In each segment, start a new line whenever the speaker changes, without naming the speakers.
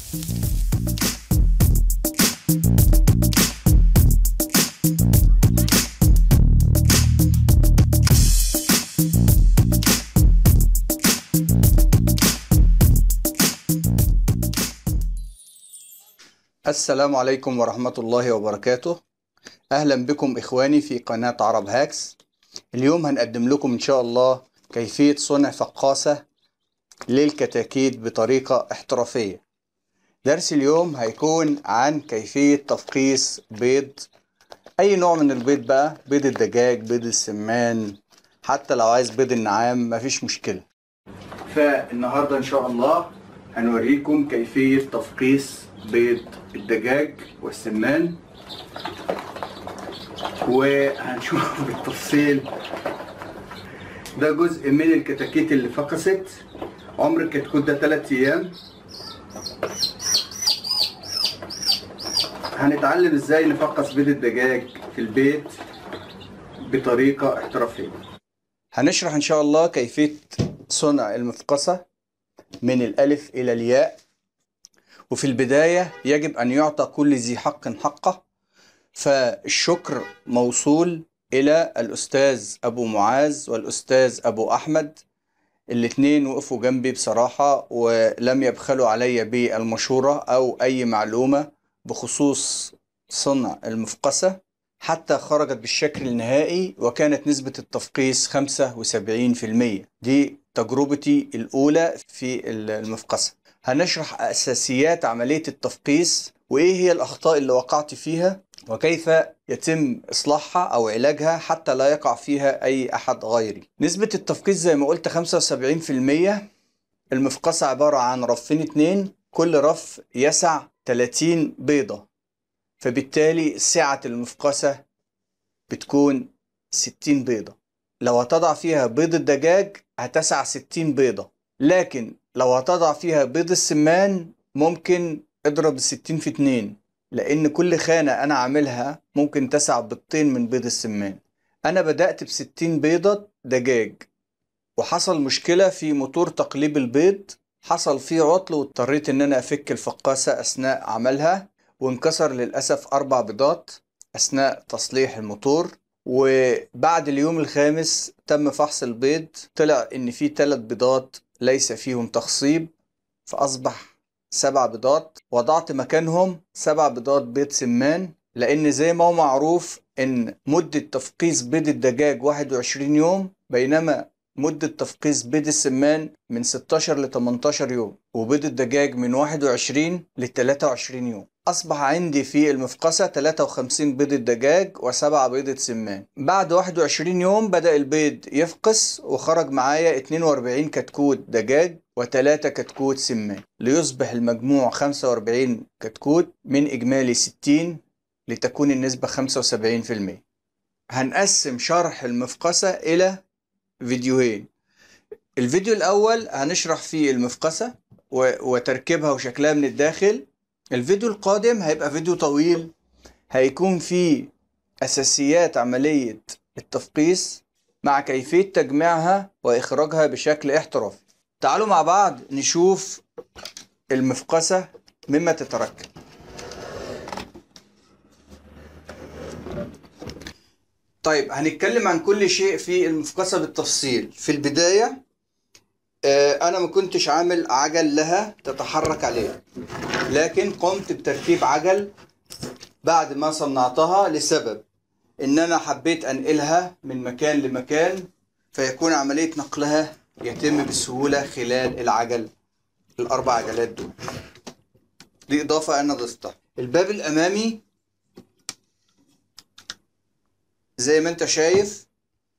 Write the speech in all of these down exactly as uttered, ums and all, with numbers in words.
السلام عليكم ورحمة الله وبركاته. أهلا بكم إخواني في قناة عرب هاكس. اليوم هنقدم لكم إن شاء الله كيفية صنع فقاصة للكتاكيت بطريقة احترافية. درس اليوم هيكون عن كيفية تفقيس بيض أي نوع من البيض بقى، بيض الدجاج، بيض السمان، حتى لو عايز بيض النعام مفيش مشكلة. فالنهاردة إن شاء الله هنوريكم كيفية تفقيس بيض الدجاج والسمان، وهنشوف بالتفصيل. ده جزء من الكتاكيت اللي فقست. عمر الكتكوت ده ثلاث ايام. هنتعلم ازاي نفقس بيض الدجاج في البيت بطريقة احترافية. هنشرح ان شاء الله كيفية صنع المفقسة من الالف الى الياء. وفي البداية يجب ان يعطى كل ذي حق حقه، فالشكر موصول إلى الأستاذ أبو معاذ والأستاذ أبو أحمد. الاتنين وقفوا جنبي بصراحة ولم يبخلوا علي بالمشورة أو أي معلومة بخصوص صنع المفقسة حتى خرجت بالشكل النهائي، وكانت نسبة التفقيس خمسة وسبعين بالمية. دي تجربتي الأولى في المفقسة. هنشرح أساسيات عملية التفقيس وإيه هي الأخطاء اللي وقعت فيها وكيف يتم إصلاحها أو علاجها حتى لا يقع فيها أي أحد غيري. نسبة التفقيس زي ما قلت خمسة وسبعين بالمية. المفقسة عبارة عن رفين اتنين، كل رف يسع ثلاثين بيضة، فبالتالي سعة المفقسة بتكون ستين بيضة. لو هتضع فيها بيض الدجاج هتسع ستين بيضة، لكن لو هتضع فيها بيض السمان ممكن اضرب الستين في اتنين، لأن كل خانة أنا عاملها ممكن تسع بيضتين من بيض السمان. أنا بدأت بستين بيضة دجاج، وحصل مشكلة في موتور تقليب البيض، حصل فيه عطل واضطريت إن أنا أفك الفقاسة أثناء عملها، وانكسر للأسف أربع بيضات أثناء تصليح الموتور. وبعد اليوم الخامس تم فحص البيض، طلع إن فيه ثلاث بيضات ليس فيهم تخصيب، فأصبح سبع بيضات. وضعت مكانهم سبع بيضات بيض سمان، لأن زي ما هو معروف إن مدة تفقيس بيض الدجاج واحد وعشرين يوم، بينما مدة تفقيس بيض السمان من ستاشر ل تمنتاشر يوم، وبيض الدجاج من واحد وعشرين ل تلاتة وعشرين يوم. أصبح عندي في المفقسة ثلاثة وخمسين بيضة دجاج وسبعة بيضة سمان. بعد واحد وعشرين يوم بدأ البيض يفقس، وخرج معايا اتنين وأربعين كتكوت دجاج وثلاثة كتكوت سمان، ليصبح المجموع خمسة وأربعين كتكوت من إجمالي ستين، لتكون النسبة خمسة وسبعين بالمية. هنقسم شرح المفقسة إلى فيديوهين. الفيديو الأول هنشرح فيه المفقسة وتركيبها وشكلها من الداخل. الفيديو القادم هيبقى فيديو طويل، هيكون فيه أساسيات عملية التفقيس مع كيفية تجميعها وإخراجها بشكل احترافي. تعالوا مع بعض نشوف المفقسة مما تتركب. طيب هنتكلم عن كل شيء في المفقسة بالتفصيل. في البداية أنا ما كنتش عامل عجل لها تتحرك عليه، لكن قمت بتركيب عجل بعد ما صنعتها، لسبب إن أنا حبيت أنقلها من مكان لمكان، فيكون عملية نقلها يتم بسهولة خلال العجل الأربع عجلات دول. دي إضافة أنا ضفتها. الباب الأمامي زي ما أنت شايف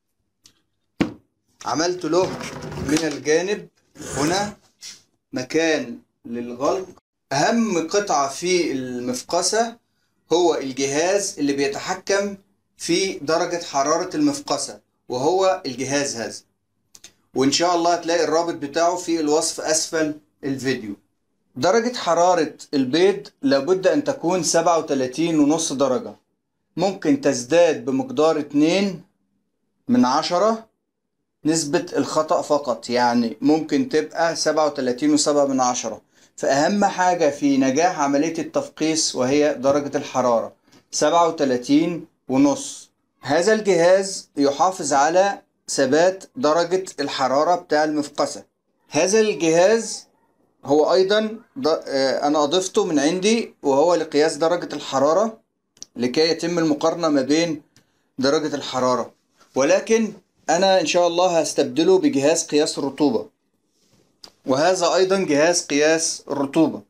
عملت له من الجانب هنا مكان للغلق. أهم قطعة في المفقسة هو الجهاز اللي بيتحكم في درجة حرارة المفقسة، وهو الجهاز هذا، وإن شاء الله هتلاقي الرابط بتاعه في الوصف أسفل الفيديو. درجة حرارة البيض لابد أن تكون سبعة وتلاتين ونص درجة، ممكن تزداد بمقدار اتنين من عشرة نسبة الخطأ فقط، يعني ممكن تبقى سبعة وتلاتين وسبعة من عشرة، فأهم حاجة في نجاح عملية التفقيس وهي درجة الحرارة سبعة وتلاتين ونص. هذا الجهاز يحافظ على ثبات درجة الحرارة بتاع المفقسة. هذا الجهاز هو أيضا أنا أضفته من عندي، وهو لقياس درجة الحرارة لكي يتم المقارنة ما بين درجة الحرارة، ولكن أنا إن شاء الله هستبدله بجهاز قياس الرطوبة، وهذا أيضا جهاز قياس الرطوبة.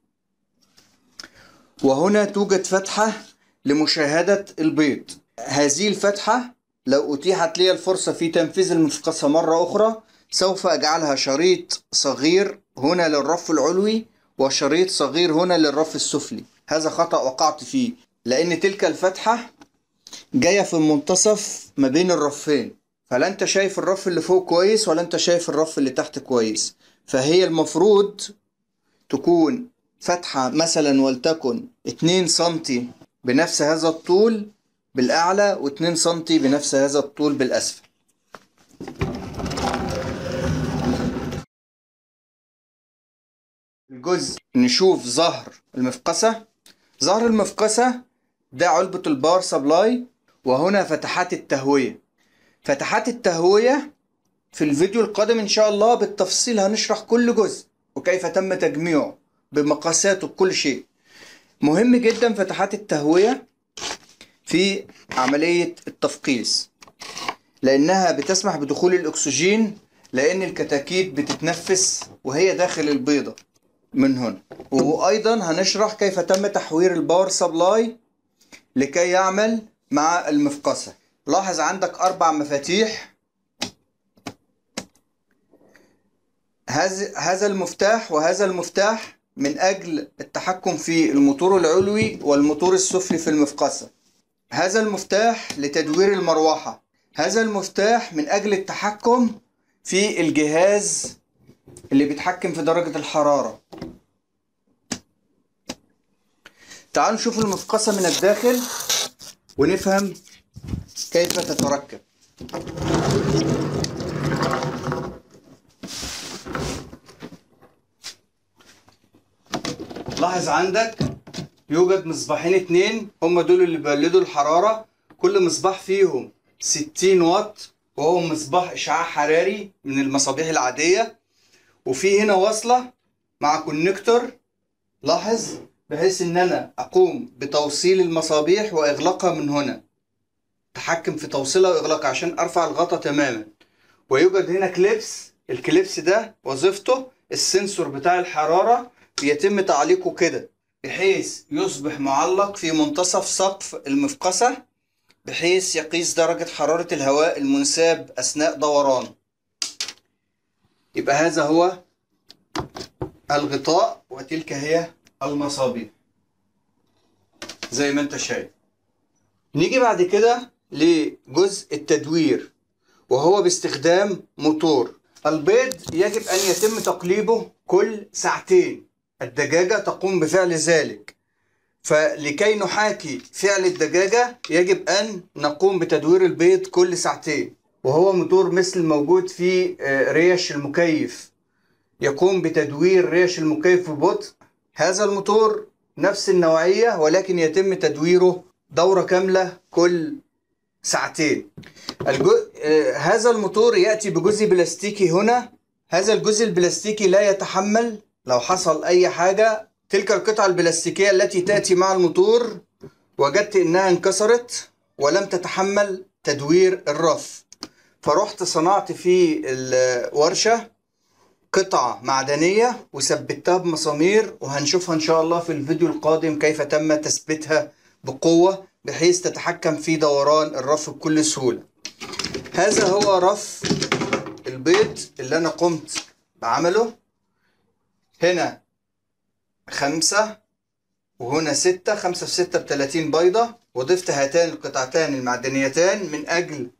وهنا توجد فتحة لمشاهدة البيض. هذه الفتحة لو أتيحت لي الفرصة في تنفيذ المفقسة مرة أخرى سوف أجعلها شريط صغير هنا للرف العلوي وشريط صغير هنا للرف السفلي. هذا خطأ وقعت فيه، لأن تلك الفتحة جاية في المنتصف ما بين الرفين، فلا أنت شايف الرف اللي فوق كويس ولا أنت شايف الرف اللي تحت كويس. فهي المفروض تكون فتحة مثلا ولتكن اتنين سنتي بنفس هذا الطول بالأعلى واتنين سنتي بنفس هذا الطول بالأسفل. الجزء نشوف ظهر المفقسة. ظهر المفقسة ده علبة الباور سبلاي، وهنا فتحات التهوية. فتحات التهوية في الفيديو القادم إن شاء الله بالتفصيل هنشرح كل جزء وكيف تم تجميعه بمقاساته بكل شيء. مهم جدا فتحات التهوية في عملية التفقيس، لأنها بتسمح بدخول الأكسجين، لأن الكتاكيت بتتنفس وهي داخل البيضة من هنا. وأيضا هنشرح كيف تم تحوير الباور سبلاي لكي يعمل مع المفقسة. لاحظ عندك أربع مفاتيح. هذا المفتاح وهذا المفتاح من أجل التحكم في الموتور العلوي والموتور السفلي في المفقسة. هذا المفتاح لتدوير المروحة. هذا المفتاح من أجل التحكم في الجهاز اللي بيتحكم في درجة الحرارة. تعالوا نشوف المفقسة من الداخل ونفهم كيف تتركب. لاحظ عندك يوجد مصباحين اتنين، هم دول اللي بيولدوا الحرارة. كل مصباح فيهم ستين واط، وهو مصباح إشعاع حراري من المصابيح العادية. وفي هنا وصلة مع كونكتور، لاحظ، بحيث ان انا اقوم بتوصيل المصابيح واغلاقها من هنا. تحكم في توصيلها واغلاقها عشان ارفع الغطا تماما. ويوجد هنا كليبس. الكليبس ده وظيفته السنسور بتاع الحرارة، بيتم تعليقه كده بحيث يصبح معلق في منتصف سقف المفقسة، بحيث يقيس درجة حرارة الهواء المنساب أثناء دوران. يبقى هذا هو الغطاء، وتلك هي المصابيح زي ما انت شايف. نيجي بعد كده لجزء التدوير، وهو باستخدام موتور. البيض يجب أن يتم تقليبه كل ساعتين. الدجاجة تقوم بفعل ذلك، فلكي نحاكي فعل الدجاجة يجب أن نقوم بتدوير البيض كل ساعتين. وهو موتور مثل موجود في ريش المكيف، يقوم بتدوير ريش المكيف ببطء. هذا الموتور نفس النوعية، ولكن يتم تدويره دورة كاملة كل ساعتين. الجو... آه هذا الموتور يأتي بجزء بلاستيكي هنا. هذا الجزء البلاستيكي لا يتحمل لو حصل أي حاجة. تلك القطعة البلاستيكية التي تأتي مع الموتور وجدت إنها انكسرت ولم تتحمل تدوير الرف، فرحت صنعت في الورشة قطعة معدنية وثبتها بمسامير، وهنشوفها إن شاء الله في الفيديو القادم كيف تم تثبيتها بقوة بحيث تتحكم في دوران الرف بكل سهولة. هذا هو رف البيض اللي أنا قمت بعمله. هنا خمسة وهنا ستة، خمسة في ستة بتلاتين بيضة، وضفت هاتان القطعتان المعدنيتان من أجل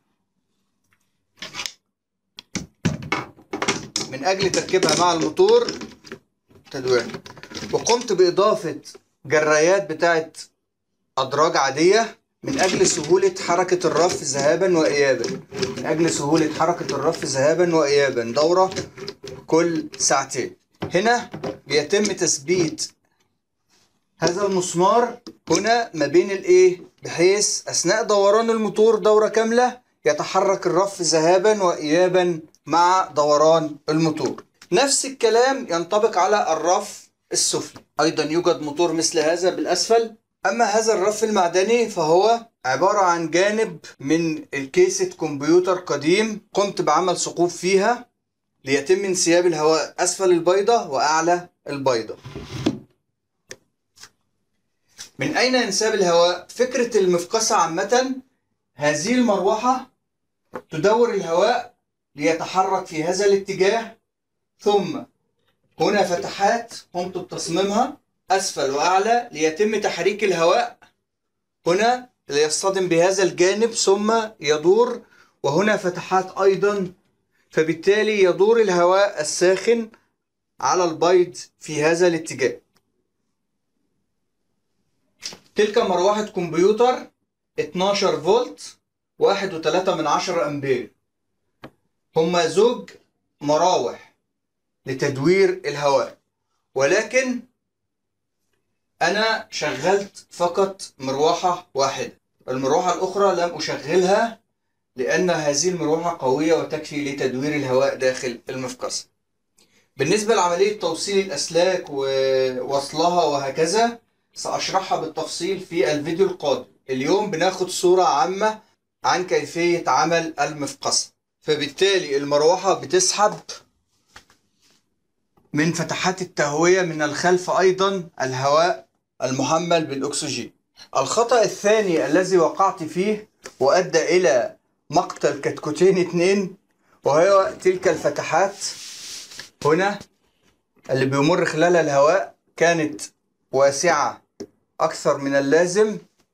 من أجل تركيبها مع الموتور تدوير. وقمت بإضافة جرايات بتاعت أدراج عادية من أجل سهولة حركة الرف ذهابا وإيابا. من أجل سهولة حركة الرف ذهابا وإيابا دورة كل ساعتين. هنا بيتم تثبيت هذا المسمار هنا ما بين الايه، بحيث اثناء دوران الموتور دورة كاملة يتحرك الرف ذهابا وايابا مع دوران الموتور. نفس الكلام ينطبق على الرف السفلي، ايضا يوجد موتور مثل هذا بالاسفل. اما هذا الرف المعدني فهو عبارة عن جانب من الكيسة كمبيوتر قديم قمت بعمل ثقوب فيها ليتم انسياب الهواء اسفل البيضة واعلى البيضة. من اين انساب الهواء؟ فكرة المفقسة عامة، هذه المروحة تدور الهواء ليتحرك في هذا الاتجاه، ثم هنا فتحات قمت بتصميمها اسفل واعلى ليتم تحريك الهواء هنا ليصطدم بهذا الجانب ثم يدور، وهنا فتحات ايضا، فبالتالي يدور الهواء الساخن على البيض في هذا الاتجاه. تلك مروحة كمبيوتر اتناشر فولت واحد وتلاتة من عشرة امبير، هما زوج مراوح لتدوير الهواء، ولكن انا شغلت فقط مروحة واحدة. المروحة الاخرى لم اشغلها لان هذه المروحة قوية وتكفي لتدوير الهواء داخل المفقسة. بالنسبة لعملية توصيل الاسلاك ووصلها وهكذا سأشرحها بالتفصيل في الفيديو القادم. اليوم بناخد صورة عامة عن كيفية عمل المفقسة. فبالتالي المروحة بتسحب من فتحات التهوية من الخلف أيضا الهواء المحمل بالأكسجين. الخطأ الثاني الذي وقعت فيه وأدى إلى مقتل كتكوتين اتنين، وهو تلك الفتحات هنا اللي بيمر خلالها الهواء كانت واسعة أكثر من اللازم،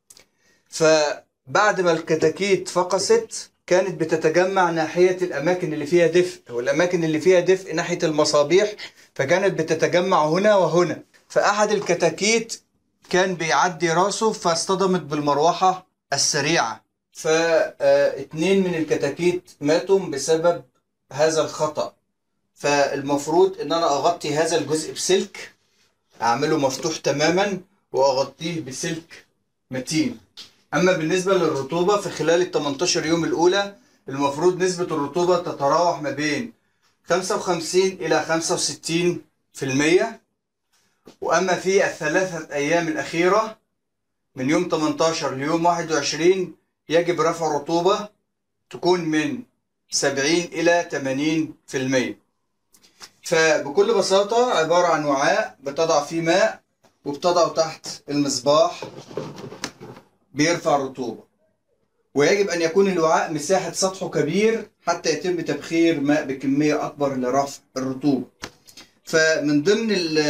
فبعد ما الكتاكيت فقست كانت بتتجمع ناحية الأماكن اللي فيها دفء، والأماكن اللي فيها دفء ناحية المصابيح، فكانت بتتجمع هنا وهنا. فأحد الكتاكيت كان بيعدي راسه فاصطدمت بالمروحة السريعة، فاتنين من الكتاكيت ماتوا بسبب هذا الخطأ. فالمفروض ان انا اغطي هذا الجزء بسلك، اعمله مفتوح تماما واغطيه بسلك متين. اما بالنسبة للرطوبة في خلال ال تمنتاشر يوم الاولى المفروض نسبة الرطوبة تتراوح ما بين خمسة وخمسين الى خمسة وستين في المية. واما في الثلاثة ايام الاخيرة من يوم تمنتاشر ليوم واحد وعشرين يجب رفع الرطوبة تكون من سبعين الى تمانين في المية. فبكل بساطة عبارة عن وعاء بتضع فيه ماء وبتضعه تحت المصباح بيرفع الرطوبة، ويجب أن يكون الوعاء مساحة سطحه كبير حتى يتم تبخير ماء بكمية أكبر لرفع الرطوبة. فمن ضمن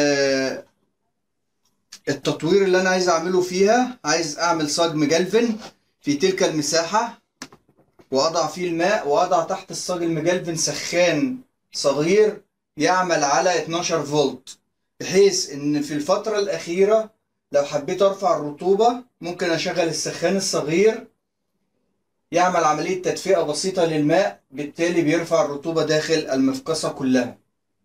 التطوير اللي أنا عايز أعمله فيها، عايز أعمل صاج مجلفن في تلك المساحة وأضع فيه الماء، وأضع تحت الصاج المجلفن سخان صغير يعمل على اتناشر فولت، بحيث ان في الفترة الاخيرة لو حبيت ارفع الرطوبة ممكن اشغل السخان الصغير يعمل عملية تدفئة بسيطة للماء، بالتالي بيرفع الرطوبة داخل المفقسة كلها.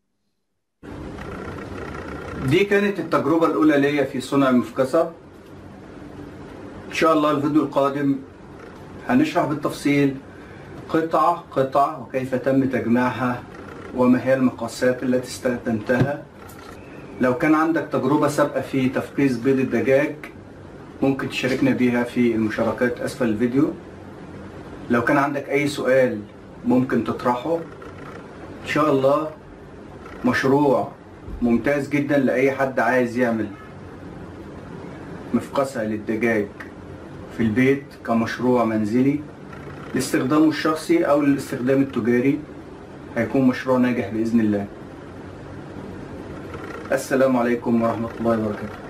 دي كانت التجربة الاولى ليا في صنع المفقسة. ان شاء الله الفيديو القادم هنشرح بالتفصيل قطعة قطعة وكيف تم تجميعها وما هي المقاسات التي استخدمتها. لو كان عندك تجربة سابقة في تفقيس بيض الدجاج ممكن تشاركنا بيها في المشاركات أسفل الفيديو. لو كان عندك أي سؤال ممكن تطرحه. إن شاء الله مشروع ممتاز جدا لأي حد عايز يعمل مفقسة للدجاج في البيت كمشروع منزلي لاستخدامه الشخصي أو للاستخدام التجاري. هيكون مشروع ناجح بإذن الله. السلام عليكم ورحمة الله وبركاته.